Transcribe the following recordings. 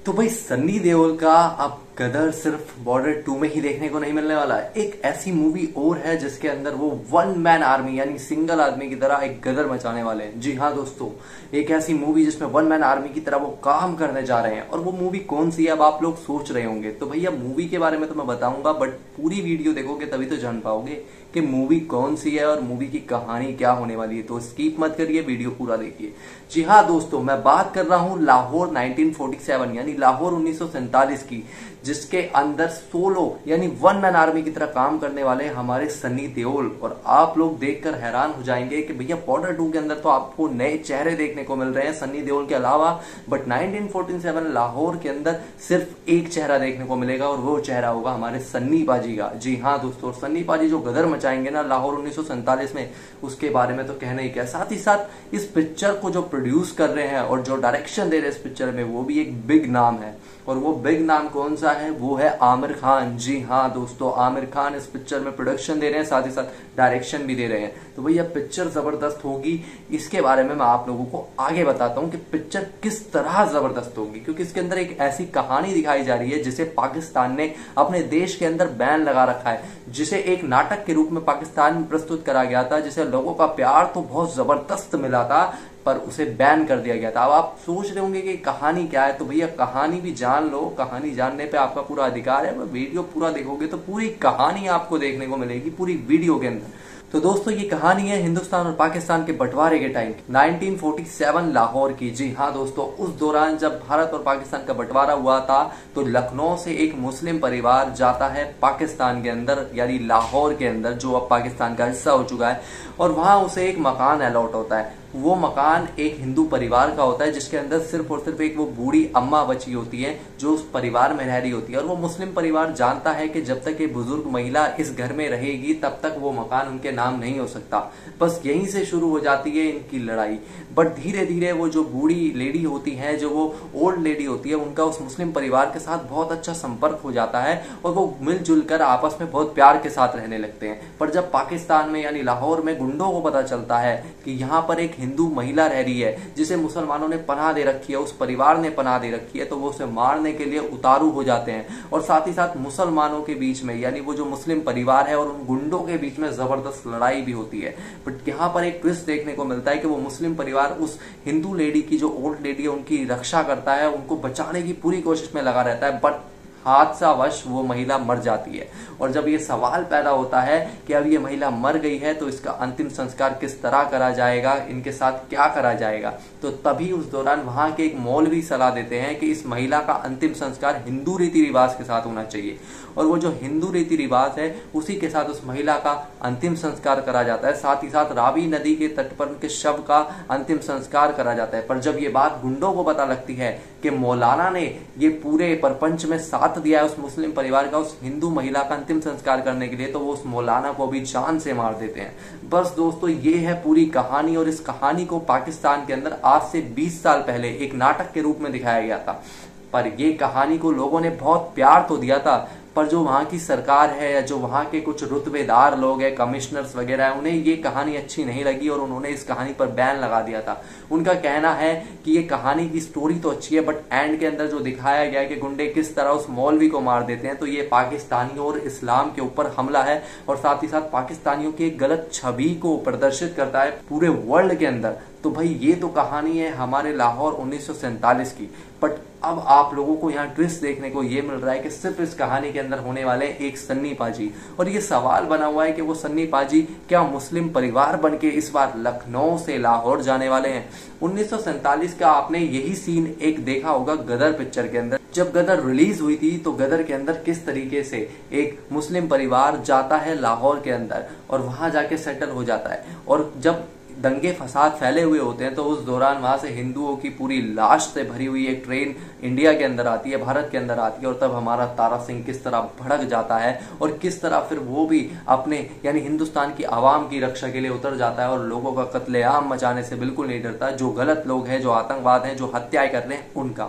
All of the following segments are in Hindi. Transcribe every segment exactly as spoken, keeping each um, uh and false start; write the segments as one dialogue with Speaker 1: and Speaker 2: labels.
Speaker 1: तो भाई सन्नी देओल का अब गदर सिर्फ बॉर्डर टू में ही देखने को नहीं मिलने वाला है। एक ऐसी मूवी और है जिसके अंदर वो वन मैन आर्मी यानी सिंगल आदमी की तरह एक गदर मचाने वाले हैं। जी हाँ दोस्तों, एक ऐसी मूवी जिसमें वन मैन आर्मी की तरह वो काम करने जा रहे हैं। और वो मूवी कौन सी है अब आप लोग सोच रहे होंगे। तो भैया मूवी के बारे में तो मैं बताऊंगा, बट पूरी वीडियो देखोगे तभी तो जान पाओगे कि मूवी कौन सी है और मूवी की कहानी क्या होने वाली है। तो स्किप मत करिए, वीडियो पूरा देखिए। जी हाँ दोस्तों, मैं बात कर रहा हूँ लाहौर नाइनटीन फोर्टी सेवन यानी लाहौर उन्नीस सौ सैंतालीस की, जिसके अंदर सोलो यानी वन मैन आर्मी की तरह काम करने वाले हमारे सन्नी देओल। और आप लोग देखकर हैरान हो जाएंगे कि भैया बॉर्डर टू के अंदर तो आपको नए चेहरे देखने को मिल रहे हैं सन्नी देओल के अलावा, but nineteen forty seven Lahore के अंदर सिर्फ एक चेहरा देखने को मिलेगा और वो चेहरा होगा हमारे सन्नी पाजी का। जी हाँ दोस्तों, सन्नी पाजी जो गदर मचाएंगे ना लाहौर उन्नीस सौ सैंतालीस में, उसके बारे में तो कहना ही क्या। साथ ही साथ इस पिक्चर को जो प्रोड्यूस कर रहे हैं और जो डायरेक्शन दे रहे हैं इस पिक्चर में, वो भी एक बिग नाम है। और वो बिग नाम कौन सा है? वो है आमिर खान। जी हाँ दोस्तों, आमिर खान इस पिक्चर में प्रोडक्शन दे रहे हैं, साथ ही साथ डायरेक्शन भी दे रहे हैं। तो भैया पिक्चर जबरदस्त होगी। इसके बारे में मैं आप लोगों को आगे बताता हूँ कि पिक्चर किस तरह जबरदस्त होगी, क्योंकि इसके अंदर एक ऐसी कहानी दिखाई जा रही है जिसे पाकिस्तान ने अपने देश के अंदर बैन लगा रखा है, जिसे एक नाटक के रूप में पाकिस्तान में प्रस्तुत करा गया था, जिसे लोगों का प्यार तो बहुत जबरदस्त मिला था, पर उसे बैन कर दिया गया था। अब आप सोच रहे होंगे कि कहानी क्या है। तो भैया कहानी भी जान लो, कहानी जानने पे आपका पूरा अधिकार है। वीडियो पूरा देखोगे तो पूरी कहानी आपको देखने को मिलेगी पूरी वीडियो के अंदर। तो दोस्तों ये कहानी है हिंदुस्तान और पाकिस्तान के बंटवारे के time nineteen forty seven Lahore की। जी हाँ दोस्तों, उस दौरान जब भारत और पाकिस्तान का बंटवारा हुआ था तो लखनऊ से एक मुस्लिम परिवार जाता है पाकिस्तान के अंदर यानी लाहौर के अंदर, जो अब पाकिस्तान का हिस्सा हो चुका है। और वहां उसे एक मकान अलॉट होता है। वो मकान एक हिंदू परिवार का होता है, जिसके अंदर सिर्फ और सिर्फ एक वो बूढ़ी अम्मा बची होती है जो उस परिवार में रह रही होती है। और वो मुस्लिम परिवार जानता है कि जब तक ये बुजुर्ग महिला इस घर में रहेगी तब तक वो मकान उनके नाम नहीं हो सकता। बस यहीं से शुरू हो जाती है इनकी लड़ाई। बट धीरे धीरे वो जो बूढ़ी लेडी होती है, जो वो ओल्ड लेडी होती है, उनका उस मुस्लिम परिवार के साथ बहुत अच्छा संपर्क हो जाता है और वो मिलजुल कर आपस में बहुत प्यार के साथ रहने लगते हैं। पर जब पाकिस्तान में यानी लाहौर में गुंडों को पता चलता है कि यहाँ पर एक हिंदू महिला रह रही है जिसे मुसलमानों ने पनाह दे रखी है, उस परिवार ने पनाह दे रखी है, तो वो उसे मारने के लिए उतारू हो जाते हैं। और साथ ही साथ मुसलमानों के बीच में यानी वो जो मुस्लिम परिवार है और उन गुंडों के बीच में जबरदस्त लड़ाई भी होती है। बट यहाँ पर एक ट्विस्ट देखने को मिलता है कि वो मुस्लिम परिवार उस हिंदू लेडी की, जो ओल्ड लेडी है, उनकी रक्षा करता है, उनको बचाने की पूरी कोशिश में लगा रहता है। बट हादसावश वो महिला मर जाती है। और जब ये सवाल पैदा होता है कि अब ये महिला मर गई है तो इसका अंतिम संस्कार किस तरह करा जाएगा, इनके साथ क्या करा जाएगा, तो तभी उस दौरान वहां के एक मौलवी सलाह देते हैं कि इस महिला का अंतिम संस्कार हिंदू रीति रिवाज के साथ होना चाहिए। और वो जो हिंदू रीति रिवाज है उसी के साथ उस महिला का अंतिम संस्कार करा जाता है। साथ ही साथ रावी नदी के तट पर उनके शव का अंतिम संस्कार करा जाता है। पर जब ये बात गुंडों को पता लगती है कि मौलाना ने ये पूरे परपंच में साथ दिया है उस मुस्लिम परिवार का उस हिंदू महिला का अंतिम संस्कार करने के लिए, तो वो उस मौलाना को भी जान से मार देते हैं। बस दोस्तों ये है पूरी कहानी। और इस कहानी को पाकिस्तान के अंदर आज से बीस साल पहले एक नाटक के रूप में दिखाया गया था। पर ये कहानी को लोगों ने बहुत प्यार तो दिया था, पर जो वहां की सरकार है या जो वहां के कुछ रुतबेदार लोग हैं, कमिश्नर्स वगैरह है, उन्हें ये कहानी अच्छी नहीं लगी और उन्होंने इस कहानी पर बैन लगा दिया था। उनका कहना है कि ये कहानी की स्टोरी तो अच्छी है, बट एंड के अंदर जो दिखाया गया है कि गुंडे किस तरह उस मौलवी को मार देते हैं, तो ये पाकिस्तानियों और इस्लाम के ऊपर हमला है और साथ ही साथ पाकिस्तानियों की एक गलत छवि को प्रदर्शित करता है पूरे वर्ल्ड के अंदर। तो भाई ये तो कहानी है हमारे लाहौर उन्नीस सौ सैंतालीस की। बट अब आप लोगों को यहाँ ट्विस्ट देखने को ये मिल रहा है कि सिर्फ इस कहानी के अंदर होने वाले एक सन्नी पाजी। और ये सवाल बना हुआ है कि वो सन्नी पाजी क्या मुस्लिम परिवार बन के इस बार लखनऊ से लाहौर जाने वाले हैं। उन्नीस सौ सैंतालीस का आपने यही सीन एक देखा होगा गदर पिक्चर के अंदर। जब गदर रिलीज हुई थी तो गदर के अंदर किस तरीके से एक मुस्लिम परिवार जाता है लाहौर के अंदर और वहां जाके सेटल हो जाता है। और जब दंगे फसाद फैले हुए होते हैं तो उस दौरान वहां से हिंदुओं की पूरी लाश से भरी हुई एक ट्रेन इंडिया के अंदर आती है, भारत के अंदर आती है। और तब हमारा तारा सिंह किस तरह भड़क जाता है और किस तरह फिर वो भी अपने यानी हिंदुस्तान की आवाम की रक्षा के लिए उतर जाता है और लोगों का कत्लेआम मचाने से बिल्कुल नहीं डरता। जो गलत लोग हैं, जो आतंकवाद हैं, जो हत्याएं कर रहे हैं, उनका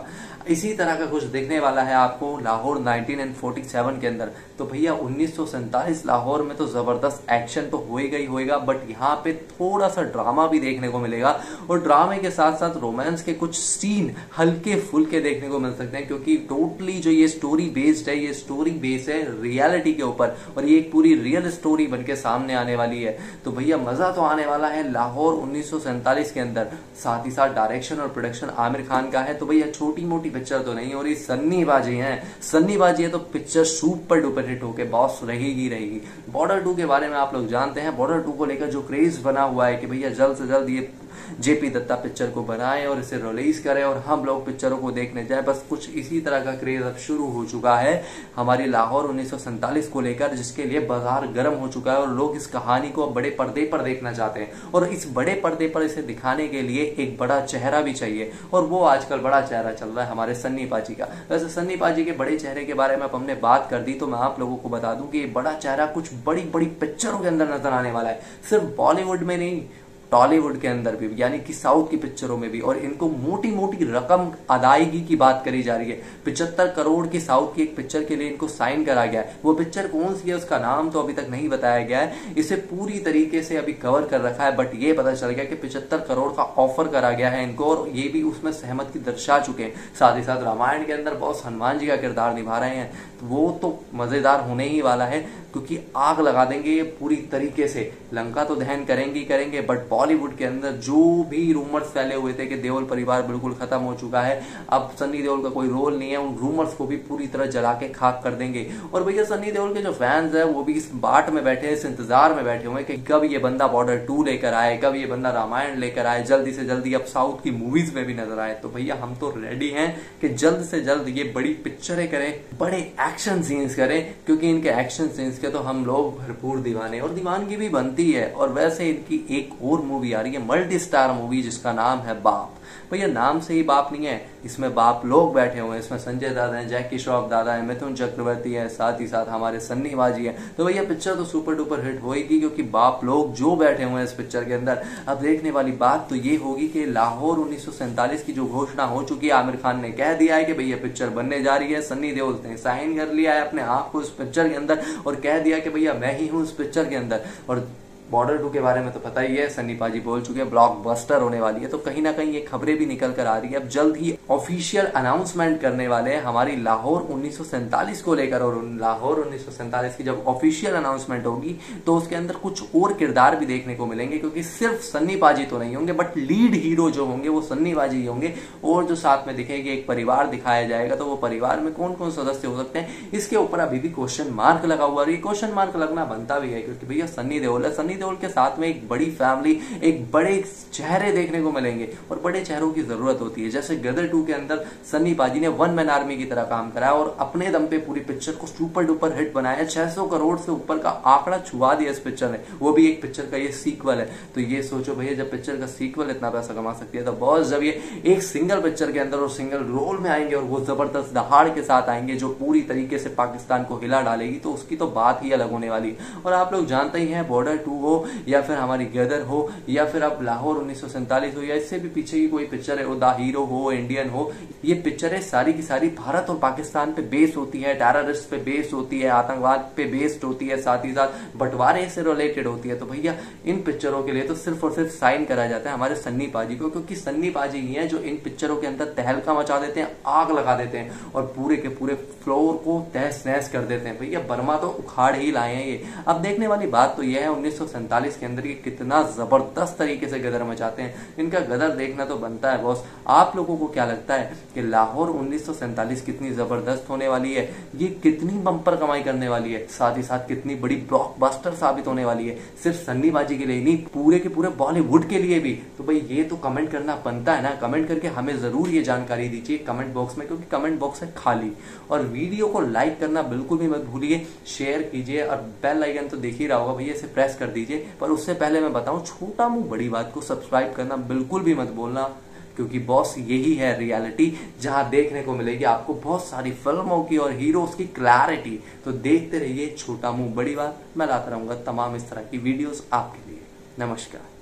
Speaker 1: इसी तरह का कुछ देखने वाला है आपको लाहौर नाइनटीन फोर्टी सेवन के अंदर। तो भैया उन्नीस सौ सैंतालीस लाहौर में तो जबरदस्त एक्शन तो होएगा ही होएगा, बट यहाँ पे थोड़ा सा ड्रामा भी देखने को मिलेगा और ड्रामे के साथ साथ रोमांस के कुछ सीन हल्के फुल्के देखने को मिल सकते हैं, क्योंकि टोटली जो ये स्टोरी बेस्ड है, ये स्टोरी बेस्ड है रियलिटी के ऊपर और ये एक पूरी रियल स्टोरी बनके सामने आने वाली है। तो भैया मजा तो आने वाला है लाहौर उन्नीस सौ सैंतालीस के अंदर। साथ ही साथ डायरेक्शन और प्रोडक्शन आमिर खान का है। तो भैया छोटी मोटी पिक्चर तो नहीं हो रही, सन्नी बाजी है, सन्नी बाजी है तो पिक्चर सुपर डुपर हिट होके बॉस रहेगी रहेगी। बॉर्डर टू के बारे में आप लोग जानते हैं, बॉर्डर टू को लेकर जो क्रेज बना हुआ है कि भैया जल्द से जल्द ये जेपी दत्ता पिक्चर को बनाए और इसे रिलीज करे और हम लोग पिक्चरों को देखने जाए। बस कुछ इसी तरह का क्रेज अब शुरू हो चुका है हमारी लाहौर उन्नीस सौ सैंतालीस को लेकर, जिसके लिए बाजार गर्म हो चुका है और लोग इस कहानी को अब बड़े पर्दे पर देखना चाहते हैं। और इस बड़े पर्दे पर इसे दिखाने के लिए एक बड़ा चेहरा भी चाहिए और वो आजकल बड़ा चेहरा चल रहा है हमारे सन्नी पाजी का। वैसे सन्नी पाजी के बड़े चेहरे के बारे में अब हमने बात कर दी, तो मैं आप लोगों को बता दूं कि ये बड़ा चेहरा कुछ बड़ी बड़ी पिक्चरों के अंदर नजर आने वाला है, सिर्फ बॉलीवुड में नहीं टॉलीवुड के अंदर भी, यानी कि साउथ की पिक्चरों में भी। और इनको मोटी मोटी रकम अदायगी की बात करी जा रही है। पिछहत्तर करोड़ की साउथ की एक पिक्चर के लिए इनको साइन करा गया है। वो पिक्चर कौन सी है उसका नाम तो अभी तक नहीं बताया गया है, इसे पूरी तरीके से अभी कवर कर रखा है, बट ये पता चल गया कि पिछहत्तर करोड़ का ऑफर करा गया है इनको और ये भी उसमें सहमति दर्शा चुके हैं। साथ ही साथ रामायण के अंदर बॉस हनुमान जी का किरदार निभा रहे हैं, तो वो तो मजेदार होने ही वाला है, क्योंकि आग लगा देंगे ये पूरी तरीके से। लंका तो दहन करेंगे ही करेंगे, बट बॉलीवुड के अंदर जो भी रूमर्स फैले हुए थे कि देओल परिवार बिल्कुल खत्म हो चुका है, अब सन्नी देओल का कोई रोल नहीं है, उन रूमर्स को भी पूरी तरह जला के खाक कर देंगे। और भैया सन्नी देओल के जो फैंस है वो भी इस बाट में बैठे हैं, इस इंतजार में बैठे हुए हैं कि कब ये बंदा बॉर्डर टू लेकर आए, कब ये बंदा रामायण लेकर आए, जल्दी से जल्दी अब साउथ की मूवीज में भी नजर आए। तो भैया हम तो रेडी हैं कि जल्द से जल्द ये बड़ी पिक्चरें करें, बड़े एक्शन सीन्स करें, क्योंकि इनके एक्शन सीन्स के तो हम लोग भरपूर दीवाने और दीवानगी भी बनती है। और वैसे इनकी एक और मूवी आ रही है, मल्टी स्टार मूवी, जिसका नाम है बाप। भैया नाम से ही बाप नहीं है, इसमें बाप लोग बैठे हुए हैं। इसमें संजय दादा है, जैकी श्रॉफ दादा है, मिथुन चक्रवर्ती है, साथ ही साथ हमारे सन्नी बाजी है। तो भैया पिक्चर तो सुपर डुपर हिट होगी, क्योंकि बाप लोग जो बैठे हुए हैं इस पिक्चर के अंदर। अब देखने वाली बात तो ये होगी कि लाहौर उन्नीस सौ सैंतालीस की जो घोषणा हो चुकी है, आमिर खान ने कह दिया है कि भैया पिक्चर बनने जा रही है। सन्नी देओल ने साइन कर लिया है अपने आप को इस पिक्चर के अंदर और कह दिया कि भैया मैं ही हूं इस पिक्चर के अंदर। और बॉर्डर टू के बारे में तो पता ही है, सन्नी पाजी बोल चुके हैं ब्लॉकबस्टर होने वाली है। तो कहीं ना कहीं ये खबरें भी निकल कर आ रही है। अब जल्द ही ऑफिशियल अनाउंसमेंट करने वाले हैं हमारी लाहौर उन्नीस सौ सैंतालीस को लेकर। और लाहौर उन्नीस सौ सैंतालीस की जब ऑफिशियल अनाउंसमेंट होगी तो उसके अंदर कुछ और किरदार भी देखने को मिलेंगे, क्योंकि सिर्फ सन्नी पाजी तो नहीं होंगे, बट लीड हीरो जो होंगे वो सन्नी पाजी ही होंगे। और जो साथ में दिखेगी एक परिवार दिखाया जाएगा, तो वो परिवार में कौन कौन सदस्य हो सकते हैं इसके ऊपर अभी भी क्वेश्चन मार्क लगा हुआ है। क्वेश्चन मार्क लगना बनता भी है, क्योंकि भैया सन्नी देओल है, सन्नी देओल के साथ में एक बड़ी फैमिली, एक बड़े चेहरे देखने को मिलेंगे और बड़े चेहरों की जरूरत होती है। जैसे गदर टू के अंदर सन्नी पाजी ने वन मैन आर्मी की तरह काम करा और अपने दम पे पूरी पिक्चर को सुपर डुपर हिट बनाया। छह सौ करोड़ से ऊपर का आंकड़ा छुआ दिया इस पिक्चर ने, वो भी एक पिक्चर का ये सीक्वल है। तो ये सोचो भैया, जब पिक्चर का सीक्वल इतना पैसा कमा सकती है, तो बॉस जब ये एक सिंगल पिक्चर के अंदर और सिंगल रोल में आएंगे और वो जबरदस्त दहाड़ के साथ आएंगे जो पूरी तरीके से पाकिस्तान को हिला डालेगी, तो उसकी तो बात ही अलग होने वाली है। और आप लोग जानते ही हैं, बॉर्डर टू हो या फिर हमारी गदर हो या फिर अब लाहौर उन्नीस सौ सैंतालीस हो या इससे भी पीछे की कोई पिक्चर है, वो द हीरो हो, इंडियन हो, ये पिक्चरें सारी की सारी भारत और पाकिस्तान पे बेस होती है, टेररिस्ट पे बेस होती है, आतंकवाद पे बेस्ड होती है, साथ ही साथ बंटवारे से रिलेटेड होती है। तो भैया इन पिक्चरों के लिए तो सिर्फ और सिर्फ साइन करा जाता है हमारे सन्नी पाजी को, क्योंकि सन्नी पाजी ही है जो इन पिक्चरों के अंदर तहलका मचा देते हैं, आग लगा देते हैं और पूरे के पूरे फ्लोर को तहस नहस कर देते हैं। भैया बर्मा तो उखाड़ ही लाए हैं ये। अब देखने वाली बात तो यह है उन्नीस सौ सैंतालीस के अंदर ये कितना जबरदस्त तरीके से गदर मचाते हैं, इनका गदर देखना तो बनता है बॉस। आप लोगों को क्या लगता है कि लाहौर उन्नीस सौ सैंतालीस कितनी जबरदस्त होने वाली है, ये कितनी बम्पर कमाई करने वाली है, साथ ही साथ कितनी बड़ी ब्लॉकबस्टर साबित होने वाली है, सिर्फ सन्नी बाजी के लिए नहीं, पूरे के पूरे बॉलीवुड के लिए भी। तो भाई ये तो कमेंट करना बनता है ना, कमेंट करके हमें जरूर ये जानकारी दीजिए कमेंट बॉक्स में, क्योंकि कमेंट बॉक्स है खाली। और वीडियो को लाइक करना बिल्कुल भी मत भूलिए, शेयर कीजिए और बेल आइकन तो देख ही रहा होगा भैया, इसे प्रेस कर दीजिए। पर उससे पहले मैं बताऊं, छोटा मुंह बड़ी बात को सब्सक्राइब करना बिल्कुल भी मत बोलना, क्योंकि बॉस यही है रियलिटी, जहां देखने को मिलेगी आपको बहुत सारी फिल्मों की और हीरोज की क्लैरिटी। तो देखते रहिए छोटा मुंह बड़ी बात, मैं लाता रहूंगा तमाम इस तरह की वीडियोस आपके लिए। नमस्कार।